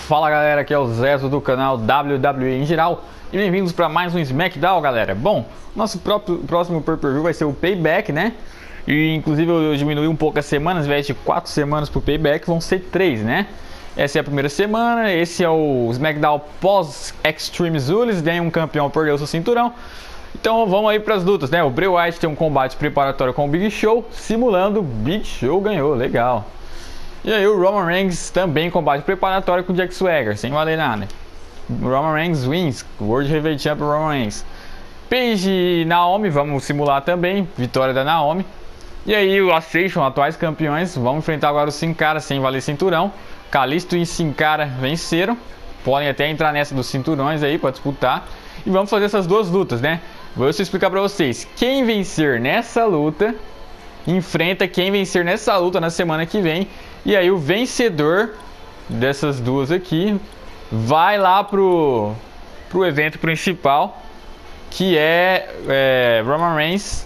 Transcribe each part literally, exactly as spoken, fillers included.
Fala galera, aqui é o Zezo do canal W W E em geral e bem-vindos para mais um SmackDown, galera. Bom, nosso próprio, próximo pay-per-view vai ser o Payback, né? E inclusive eu diminui um pouco as semanas, ao invés de quatro semanas pro Payback, vão ser três, né? Essa é a primeira semana, esse é o SmackDown pós Extreme Rules, ganha um campeão, perdeu seu cinturão. Então vamos aí para as lutas, né? O Bray Wyatt tem um combate preparatório com o Big Show, simulando o Big Show ganhou, legal. E aí o Roman Reigns também combate preparatório com o Jack Swagger, sem valer nada. O Roman Reigns wins, World Heavyweight Champion Roman Reigns. Paige e Naomi, vamos simular também, vitória da Naomi. E aí o Ascension, atuais campeões, vão enfrentar agora o Sin Cara sem valer cinturão. Kalisto e Sin Cara venceram, podem até entrar nessa dos cinturões aí para disputar. E vamos fazer essas duas lutas, né? Vou explicar para vocês, quem vencer nessa luta enfrenta quem vencer nessa luta na semana que vem. E aí o vencedor dessas duas aqui vai lá pro, pro evento principal, que é, é Roman Reigns.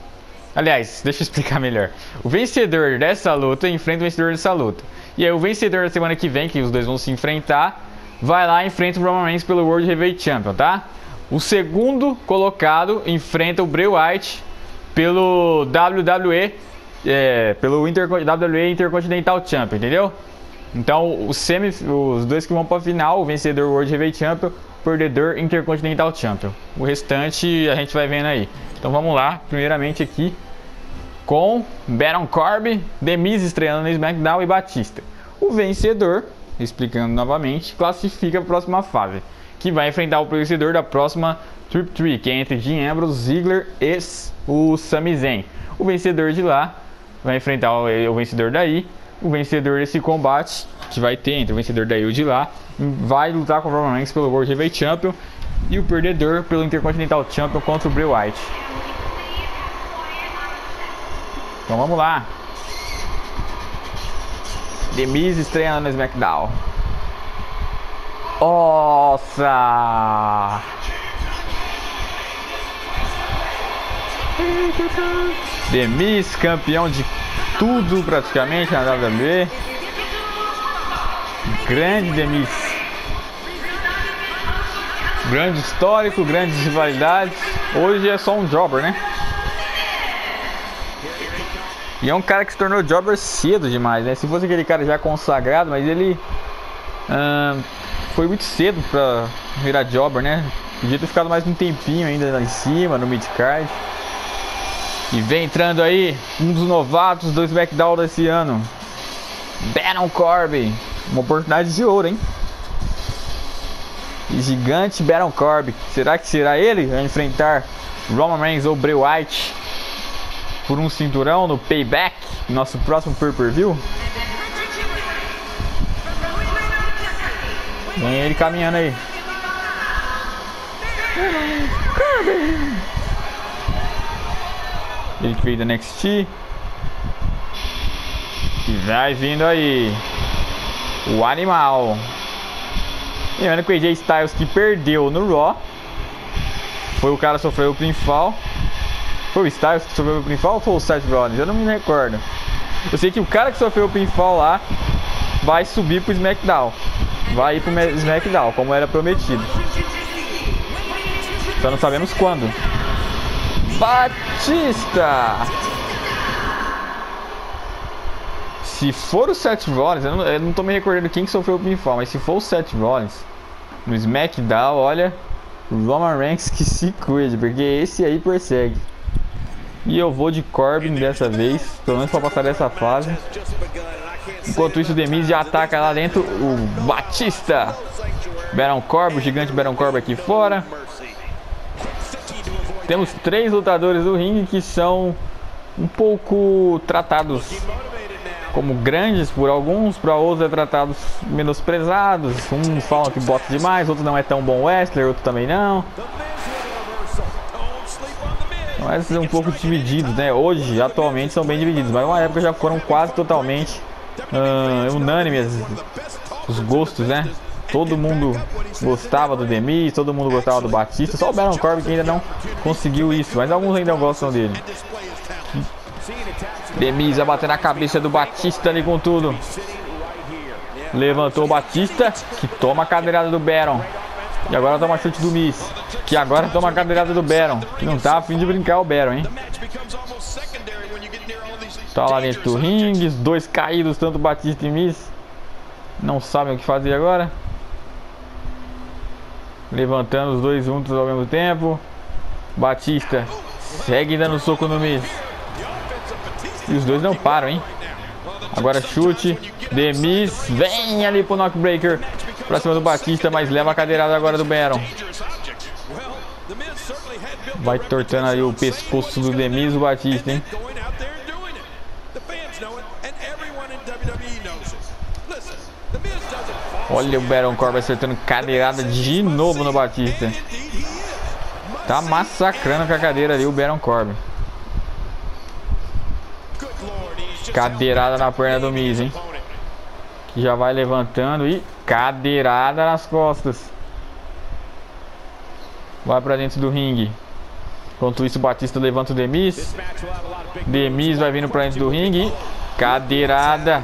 Aliás, deixa eu explicar melhor. O vencedor dessa luta enfrenta o vencedor dessa luta. E aí o vencedor da semana que vem, que os dois vão se enfrentar, vai lá e enfrenta o Roman Reigns pelo World Heavyweight Champion, tá? O segundo colocado enfrenta o Bray Wyatt pelo W W E, é, pelo Inter, W W E Intercontinental Champion, entendeu? Então os, semi, os dois que vão para a final, o vencedor World Heavyweight Champion, perdedor Intercontinental Champion. O restante a gente vai vendo aí. Então vamos lá, primeiramente aqui com Baron Corbin, The Miz estreando no SmackDown e Batista. O vencedor, explicando novamente, classifica para a próxima fase, que vai enfrentar o vencedor da próxima Triple Threat, que é entre Dean Ambrose, Ziggler e o Sami Zayn. O vencedor de lá vai enfrentar o, o vencedor daí. O vencedor desse combate, que vai ter entre o vencedor daí e o de lá, vai lutar com o Roman Reigns pelo World Heavyweight Champion. E o perdedor pelo Intercontinental Champion contra o Bray Wyatt. Então vamos lá. The Miz estreando no SmackDown. Nossa! The Miz, campeão de tudo praticamente na W W E. Grande The Miz. Grande histórico, grandes rivalidades. Hoje é só um jobber, né? E é um cara que se tornou jobber cedo demais, né? Se fosse aquele cara já consagrado, mas ele hum, foi muito cedo pra virar jobber, né? Podia ter ficado mais um tempinho ainda lá em cima, no mid-card. E vem entrando aí um dos novatos do SmackDown desse ano, Baron Corbin. Uma oportunidade de ouro, hein? E gigante Baron Corbin. Será que será ele a enfrentar Roman Reigns ou Bray Wyatt por um cinturão no Payback, nosso próximo pay-per-view? Vem ele caminhando aí. Corbin. Ele que veio da N X T. E vai vindo aí o animal. Lembrando que o A J Styles, que perdeu no Raw, foi o cara que sofreu o pinfall. Foi o Styles que sofreu o pinfall ou foi o Seth Rollins? Eu não me recordo. Eu sei que o cara que sofreu o pinfall lá vai subir pro SmackDown. Vai ir pro SmackDown, como era prometido. Só não sabemos quando. Batista! Se for o Seth Rollins, eu não, eu não tô me recordando quem que sofreu o pinfall, mas se for o Seth Rollins no SmackDown, olha, o Roman Reigns que se cuide, porque esse aí persegue. E eu vou de Corbin dessa vez, pelo menos pra passar dessa fase. Enquanto isso o The Miz já ataca lá dentro o Batista. Baron Corbin, o gigante Baron Corbin aqui fora. Temos três lutadores do ringue que são um pouco tratados como grandes por alguns, para outros é tratados menosprezados. Uns falam que bota demais, outros não é tão bom wrestler, outro também não. Mas é um pouco divididos, né? Hoje, atualmente, são bem divididos, mas uma época já foram quase totalmente uh, unânimes os gostos, né? Todo mundo gostava do The Miz, todo mundo gostava do Batista. Só o Baron Corbin que ainda não conseguiu isso, mas alguns ainda gostam dele. The Miz vai bater na cabeça do Batista ali com tudo. Levantou o Batista, que toma a cadeirada do Baron. E agora toma chute do Miz, que agora toma a cadeirada do Baron. Que não tá a fim de brincar o Baron, hein? Tá lá dentro do ringue, dois caídos, tanto Batista e Miz. Não sabem o que fazer agora. Levantando os dois juntos ao mesmo tempo. Batista segue dando soco no Miz. E os dois não param, hein? Agora chute. The Miz vem ali pro knockbreaker pra cima do Batista, mas leva a cadeirada agora do Baron. Vai tortando aí o pescoço do The Miz, o Batista, hein? Olha o Baron Corbin acertando cadeirada de novo no Batista. Tá massacrando com a cadeira ali o Baron Corbin. Cadeirada na perna do Miz, hein? Que já vai levantando e cadeirada nas costas. Vai pra dentro do ringue. Enquanto isso o Batista levanta o The Miz. The Miz vai vindo pra dentro do ringue. Cadeirada.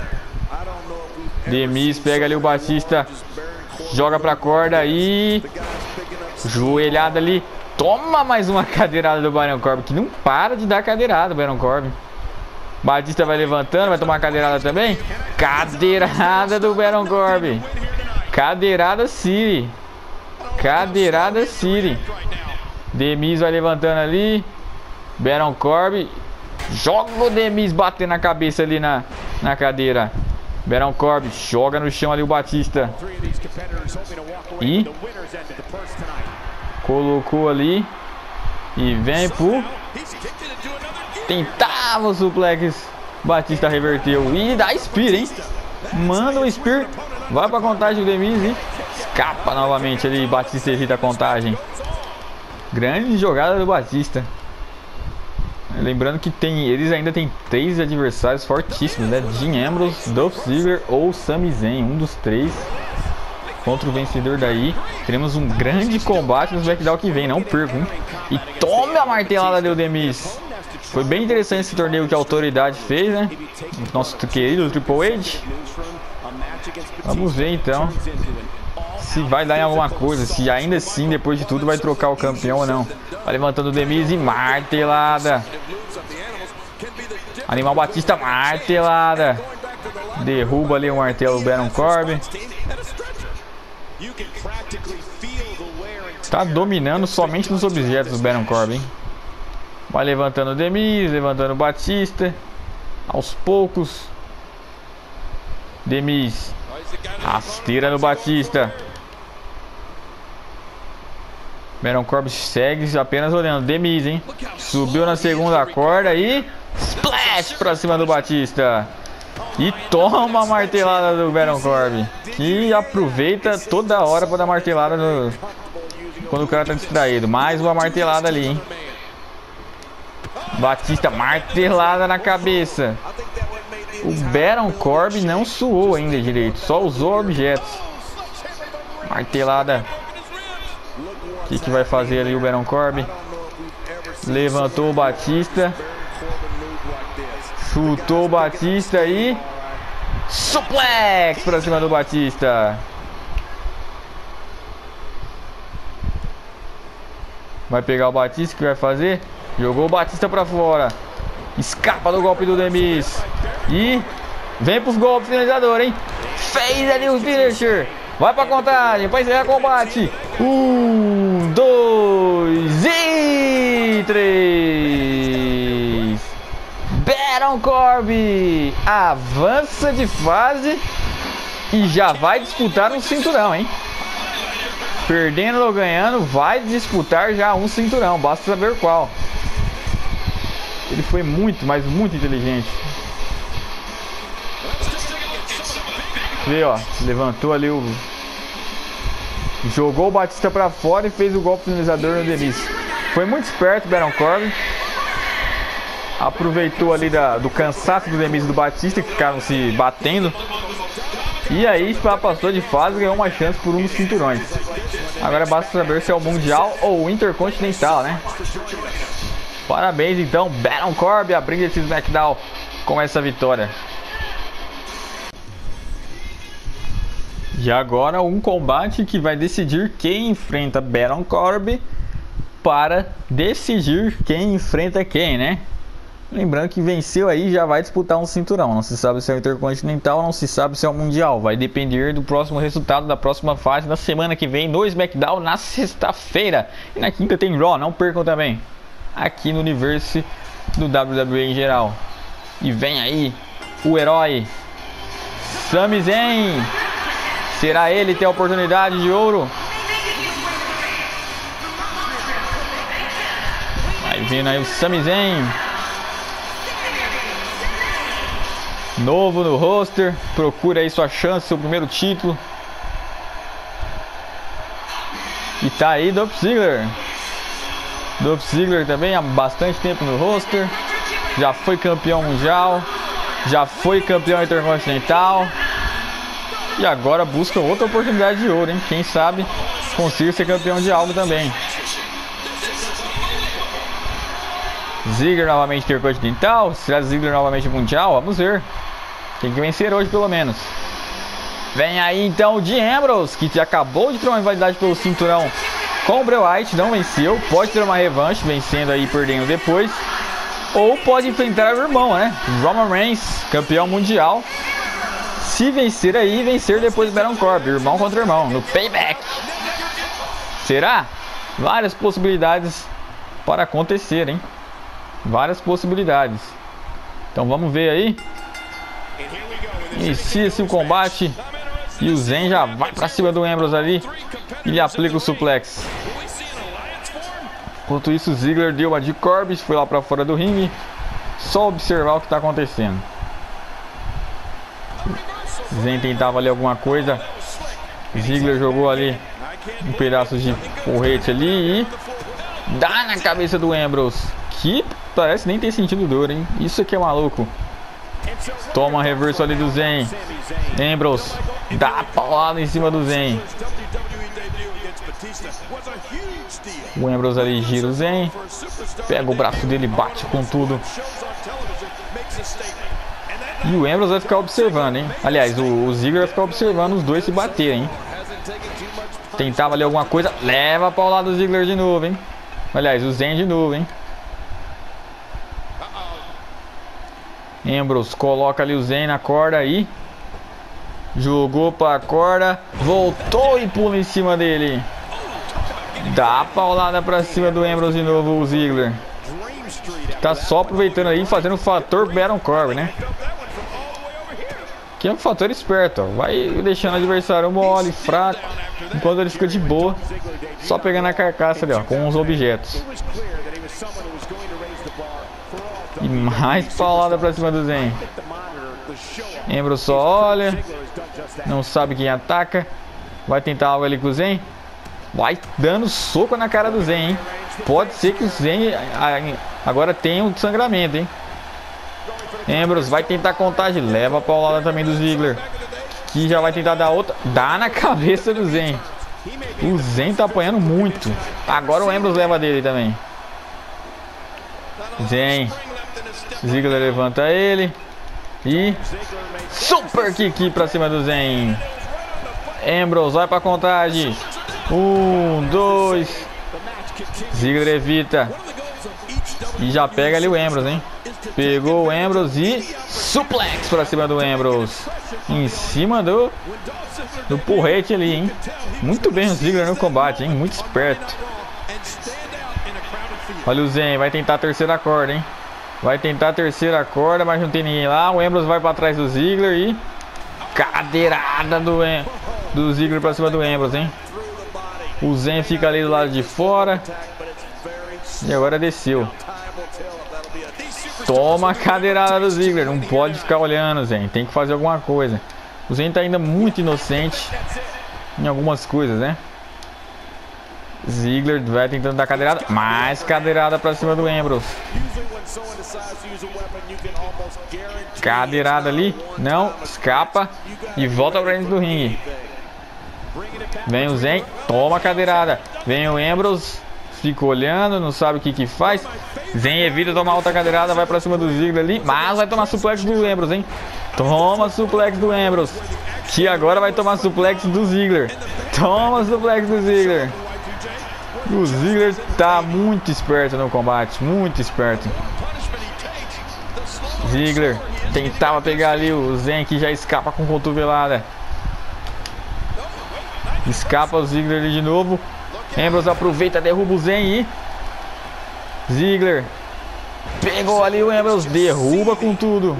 The Miz pega ali o Batista. Joga pra corda e... joelhada ali. Toma mais uma cadeirada do Baron Corbin. Que não para de dar cadeirada o Baron Corbin. Batista vai levantando, vai tomar cadeirada também. Cadeirada do Baron Corbin. Cadeirada City. Cadeirada City. The Miz vai levantando ali. Baron Corbin joga o The Miz batendo na cabeça ali na, na cadeira. Baron Corbin joga no chão ali o Batista. E colocou ali. E vem pro... tentava o suplex. Batista reverteu. E dá Spear, hein? Manda o Spear. Vai pra contagem do The Miz e escapa novamente ali. Batista evita a contagem. Grande jogada do Batista. Lembrando que tem, eles ainda tem três adversários fortíssimos, né? Dean Ambrose, Dolph Ziggler ou Sami Zayn. Um dos três contra o vencedor daí. Teremos um grande combate no SmackDown que vem. Não perco, hein? E tome a martelada do The Miz. Foi bem interessante esse torneio que a Autoridade fez, né? Nosso querido Triple H. Vamos ver então se vai dar em alguma coisa, se ainda assim, depois de tudo, vai trocar o campeão ou não. Vai levantando o The Miz e martelada. Animal Batista, martelada. Derruba ali o martelo do Baron Corbin. Tá dominando somente nos objetos do Baron Corbin. Vai levantando o The Miz, levantando o Batista. Aos poucos. The Miz. Rasteira no Batista. Baron Corbin segue apenas olhando. The Miz, hein? Subiu na segunda corda e... splash pra cima do Batista. E toma a martelada do Baron Corbin. Que aproveita toda hora pra dar martelada no... quando o cara tá distraído. Mais uma martelada ali, hein? Batista, martelada na cabeça. O Baron Corbin não suou ainda direito, só usou objetos. Martelada. O que, que vai fazer ali o Baron Corbin? Levantou o Batista. Chutou o Batista e... suplex pra cima do Batista. Vai pegar o Batista, que vai fazer? Jogou o Batista pra fora. Escapa do golpe do The Miz. E vem pros golpes finalizadores, hein? Fez ali o finisher. Vai pra contagem, pra encerrar o combate. Um, dois e três. Baron Corbin avança de fase e já vai disputar um cinturão, hein? Perdendo ou ganhando, vai disputar já um cinturão. Basta saber qual. Ele foi muito, mas muito inteligente. Vê, ó, levantou ali o... jogou o Batista pra fora e fez o golpe finalizador no The Miz. Foi muito esperto o Baron Corbin. Aproveitou ali da, do cansaço do The Miz e do Batista, que ficaram se batendo. E aí passou de fase e ganhou uma chance por um dos cinturões. Agora basta saber se é o Mundial ou o Intercontinental, né? Parabéns então, Baron Corbin abrindo esse SmackDown com essa vitória. E agora um combate que vai decidir quem enfrenta Baron Corbin para decidir quem enfrenta quem, né? Lembrando que venceu aí já vai disputar um cinturão. Não se sabe se é o Intercontinental, não se sabe se é o Mundial. Vai depender do próximo resultado da próxima fase da semana que vem no SmackDown na sexta-feira. E na quinta tem Raw, não percam também. Aqui no universo do W W E em geral. E vem aí o herói Sami Zayn. Será ele ter a oportunidade de ouro? Vai vindo aí o Sami Zayn. Novo no roster, procura aí sua chance, seu primeiro título. E tá aí Dolph Ziggler. Dolph Ziggler também há bastante tempo no roster. Já foi campeão mundial, já foi campeão intercontinental. E agora busca outra oportunidade de ouro, hein? Quem sabe consiga ser campeão de algo também. Ziggler novamente intercontinental. Será Ziggler novamente mundial? Vamos ver. Tem que vencer hoje pelo menos. Vem aí então o Dean Ambrose, que acabou de ter uma rivalidade pelo cinturão com o Bray Wyatt, não venceu. Pode ter uma revanche, vencendo aí e perdendo depois. Ou pode enfrentar o irmão, né? Roman Reigns, campeão mundial. Se vencer aí, vencer depois do Baron Corbin, irmão contra irmão, no Payback. Será? Várias possibilidades para acontecer, hein? Várias possibilidades. Então vamos ver aí. Inicia-se o combate. E o Zayn já vai pra cima do Ambrose ali. E ele aplica o suplex. Enquanto isso, o Ziggler deu uma de Corbin, foi lá pra fora do ringue. Só observar o que tá acontecendo. O Zayn tentava ali alguma coisa. O Ziggler jogou ali um pedaço de porrete ali e dá na cabeça do Ambrose. Que parece nem ter sentido dor, hein? Isso aqui é maluco. Toma reverso ali do Zayn. Ambrose dá a paulada em cima do Zayn. O Ambrose ali gira o Zayn. Pega o braço dele, bate com tudo. E o Ambrose vai ficar observando, hein? Aliás, o, o Ziggler vai ficar observando os dois se baterem, hein? Tentava ali alguma coisa. Leva a paulada do Ziggler de novo, hein? Aliás, o Zayn de novo, hein? Ambrose coloca ali o Zayn na corda aí. Jogou pra corda. Voltou e pula em cima dele. Dá a paulada pra cima do Ambrose de novo, o Ziggler. Tá só aproveitando aí, fazendo o fator Baron Corbin, né? Que é um fator esperto, ó. Vai deixando o adversário mole, fraco, enquanto ele fica de boa, só pegando a carcaça ali, ó, com os objetos. E mais paulada pra cima do Zayn. Ambrose só olha, não sabe quem ataca. Vai tentar algo ali com o Zayn. Vai dando soco na cara do Zayn, hein? Pode ser que o Zayn agora tenha um sangramento, hein? Ambrose vai tentar contagem. Leva a paulada também do Ziggler, que já vai tentar dar outra. Dá na cabeça do Zayn. O Zayn tá apanhando muito. Agora o Ambrose leva dele também. Zayn. Ziggler levanta ele. E super kick pra cima do Zayn. Ambrose vai pra contagem. Um, dois. Ziggler evita. E já pega ali o Ambrose, hein? Pegou o Ambrose e suplex pra cima do Ambrose. Em cima do do porrete ali, hein? Muito bem o Ziggler no combate, hein? Muito esperto. Olha o Zayn, vai tentar a terceira corda, hein? Vai tentar a terceira corda, mas não tem ninguém lá. O Ambrose vai pra trás do Ziggler e cadeirada do, do Ziggler pra cima do Ambrose, hein? O Zayn fica ali do lado de fora. E agora desceu. Toma a cadeirada do Ziggler. Não pode ficar olhando, Zayn. Tem que fazer alguma coisa. O Zayn tá ainda muito inocente em algumas coisas, né? Ziggler vai tentando dar cadeirada. Mais cadeirada pra cima do Ambrose. Cadeirada ali. Não, escapa. E volta pra dentro do ringue. Vem o Zayn. Toma a cadeirada. Vem o Ambrose. Fica olhando, não sabe o que que faz. Zayn evita tomar outra cadeirada, vai pra cima do Ziggler ali. Mas vai tomar suplex do Ambrose, hein? Toma suplex do Ambrose, que agora vai tomar suplex do Ziggler. Toma suplex do Ziggler. O Ziggler tá muito esperto no combate, muito esperto. Ziggler tentava pegar ali o Zen, que já escapa com cotovelada. Escapa o Ziggler ali de novo. Ambrose aproveita, derruba o Zen e Ziggler pegou ali o Ambrose, derruba com tudo.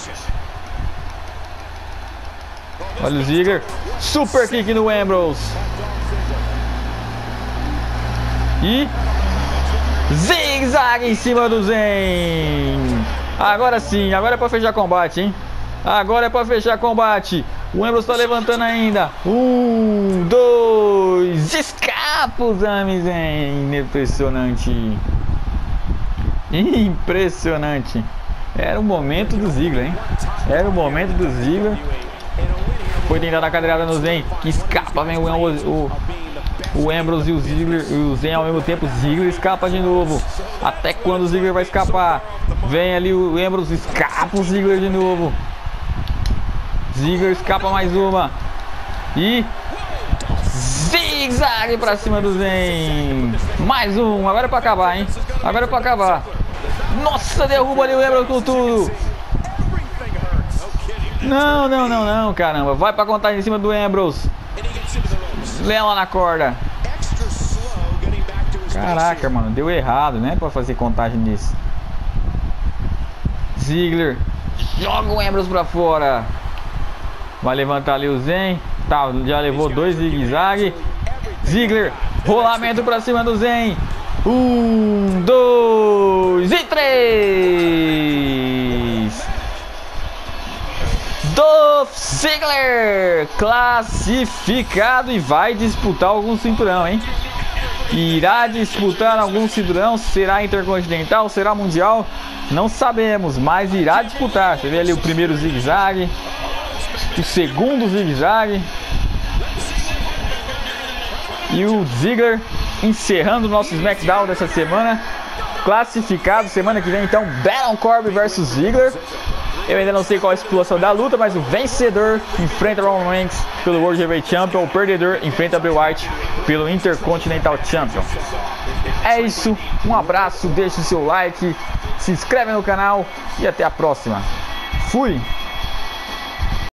Olha o Ziggler, super kick no Ambrose. E zig-zag em cima do Zen. Agora sim, agora é pra fechar combate, hein? Agora é pra fechar combate. O Ambrose tá levantando ainda. Um, dois, escapa o Sami Zayn. Impressionante. Impressionante. Era o momento do Ziggler, hein? Era o momento do Ziggler. Foi tentar dar cadeirada no Zen, que escapa, vem o, o, o Ambrose e o Ziggler, e o Zen ao mesmo tempo. O Ziggler escapa de novo. Até quando o Ziggler vai escapar? Vem ali o Ambrose, escapa o Ziggler de novo. Ziggler escapa mais uma. E zig-zag pra cima do Zen. Mais um, agora é pra acabar, hein? Agora é pra acabar. Nossa, derruba ali o Ambrose com tudo. Não, não, não, não, caramba. Vai pra contagem em cima do Ambrose. Lê lá na corda. Caraca, mano, deu errado, né? Pra fazer contagem disso. Ziggler joga o Ambrose pra fora. Vai levantar ali o Zen. Tá, já levou dois zigue-zague. Ziggler, rolamento pra cima do Zen. Um, dois e três. Dolph Ziggler classificado e vai disputar algum cinturão, hein? Irá disputar algum cinturão. Será intercontinental? Será mundial? Não sabemos, mas irá disputar. Você vê ali o primeiro zigue-zague, o segundo zigue-zague. E o Ziggler encerrando o nosso SmackDown dessa semana. Classificado. Semana que vem então Baron Corbin versus Ziggler. Eu ainda não sei qual é a situação da luta, mas o vencedor enfrenta Roman Reigns pelo World Heavyweight Champion. O perdedor enfrenta Bray Wyatt pelo Intercontinental Champion. É isso, um abraço, deixe o seu like, se inscreve no canal e até a próxima. Fui!